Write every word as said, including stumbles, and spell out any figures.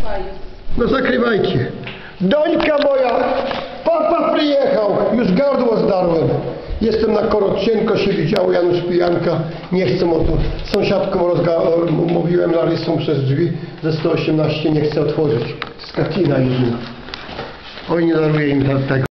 No zakrywajcie. Dońka moja, papa przyjechał, już gardło zdarłem. Jestem na korotcienko, się widziało, Janusz Pijanka, nie chcę o to. Sąsiadkom rozga- mówiłem Larysą przez drzwi, ze sto osiemnaście nie chcę otworzyć. Skatina jedna. Oj, nie daruję im tego.